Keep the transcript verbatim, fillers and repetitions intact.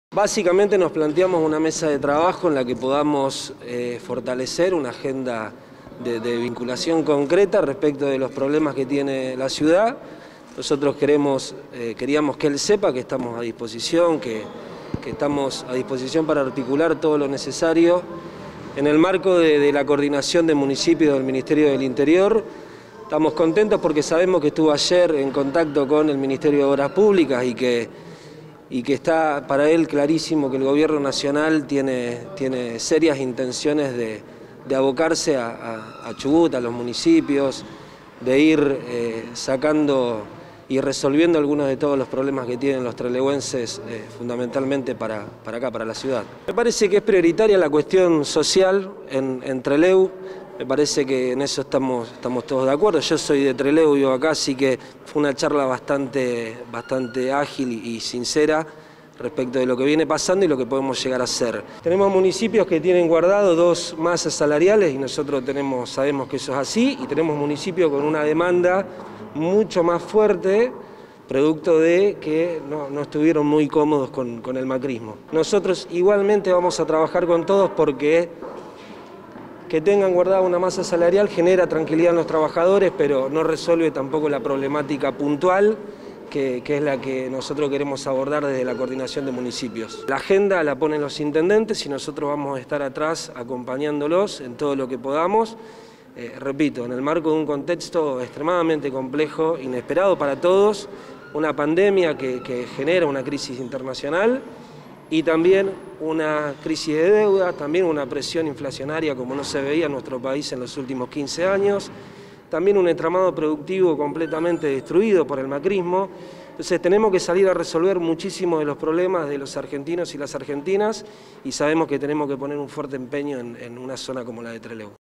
Básicamente nos planteamos una mesa de trabajo en la que podamos eh, fortalecer una agenda de, de vinculación concreta respecto de los problemas que tiene la ciudad. Nosotros queremos, eh, queríamos que él sepa que estamos a disposición, que, que estamos a disposición para articular todo lo necesario en el marco de, de la coordinación de municipios del Ministerio del Interior. Estamos contentos porque sabemos que estuvo ayer en contacto con el Ministerio de Obras Públicas y que y que está para él clarísimo que el gobierno nacional tiene, tiene serias intenciones de, de abocarse a, a, a Chubut, a los municipios, de ir eh, sacando y resolviendo algunos de todos los problemas que tienen los trelewenses, eh, fundamentalmente para, para acá, para la ciudad. Me parece que es prioritaria la cuestión social en, en Trelew. Me parece que en eso estamos, estamos todos de acuerdo. Yo soy de Trelew, vivo acá, así que fue una charla bastante, bastante ágil y sincera respecto de lo que viene pasando y lo que podemos llegar a hacer. Tenemos municipios que tienen guardado dos masas salariales y nosotros tenemos, sabemos que eso es así, y tenemos municipios con una demanda mucho más fuerte, producto de que no, no estuvieron muy cómodos con, con el macrismo. Nosotros igualmente vamos a trabajar con todos porque que tengan guardada una masa salarial genera tranquilidad en los trabajadores, pero no resuelve tampoco la problemática puntual, que, que es la que nosotros queremos abordar desde la coordinación de municipios. La agenda la ponen los intendentes y nosotros vamos a estar atrás acompañándolos en todo lo que podamos. Eh, repito, en el marco de un contexto extremadamente complejo, inesperado para todos, una pandemia que, que genera una crisis internacional, y también una crisis de deuda, también una presión inflacionaria como no se veía en nuestro país en los últimos quince años, también un entramado productivo completamente destruido por el macrismo. Entonces tenemos que salir a resolver muchísimos de los problemas de los argentinos y las argentinas y sabemos que tenemos que poner un fuerte empeño en, en una zona como la de Trelew.